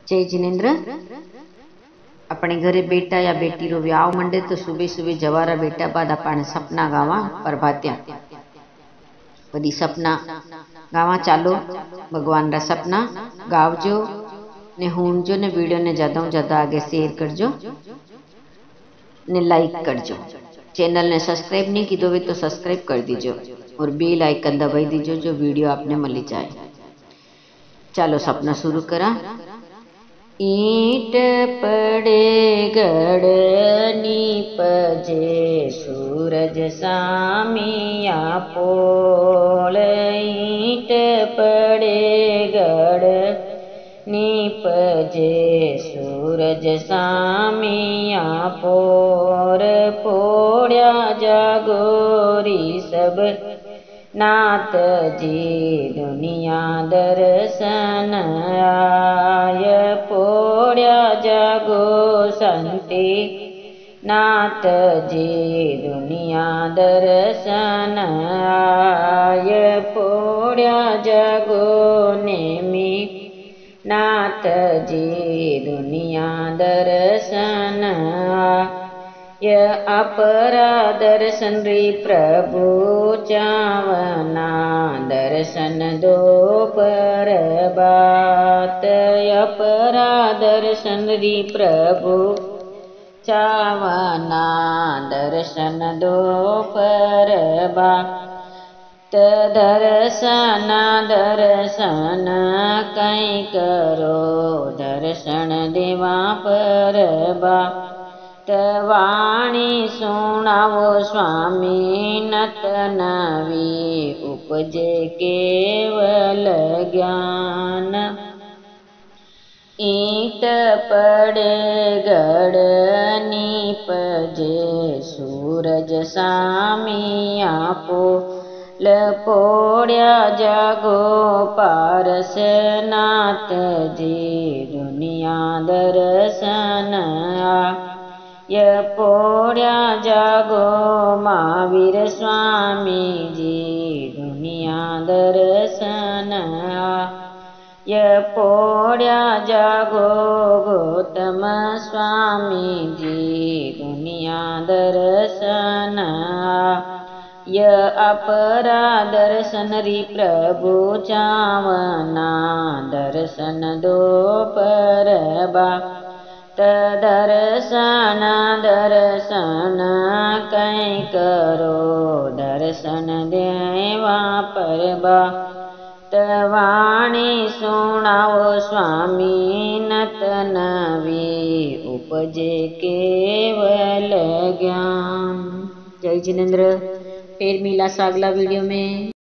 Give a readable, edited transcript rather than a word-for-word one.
जय जिनेन्द्र। अपने घरे बेटा या बेटी रो व्याह मंडे तो सुबह सुबह जवारा बेटा बाद अपने सपना गावा प्रभात्या वधी सपना गावा चालो भगवान रा सपना गावजो ने हुणजो ने वीडियो ने ज्यादा ज्यादा आगे शेयर करजो ने लाइक करजो। चैनल ने सब्सक्राइब नहीं की दो तो सब्सक्राइब कर दीजो और बेल आइकन दबाई दीजो जो वीडियो आपने मिली जाए। चलो सपना शुरू करा। ईंट पड़े गड़ नीपजे सूरज सामिया पोल। ईंट पड़े गड़ नीपजे सूरज सामिया पोर। पोड़्या जागोरी सब नाथ जी दुनिया दर्शन आय। पोड़्या जागो संती नाथ जी दुनिया दर्शन आय। पोड़्या जागो नेमी नाथ जी दुनिया दर्शन आय। अपरा दर्शन री प्रभु चावना दर्शन दो पर बात। अपरा दर्शन री प्रभु चावना दर्शन दो पर बात। दर्शन दर्शन कई करो दर्शन देवा पर बात। वाणी सुनावो स्वामी नत नवी उपजे केवल ज्ञान। ईंट पड़े गड़ नीपजे सूरज सामिया पोल। पोड़्या जागो पारस नाथ जी दुनिया दर्शन आय। पोड़्या जागो महावीर स्वामी जी दुनिया दर्शन आय। पोड़्या जागो गौतम स्वामी जी दुनिया दर्शन आय। अपरा दर्शन री प्रभु चावना दर्शन दो पर बात। दर्शन दर्शन कई करो दर्शन देवा पर बात। वाणी सुनावो स्वामी नत नवी उपजे केवल ज्ञान। जय जिनेन्द्र। फिर मिला अगला वीडियो में।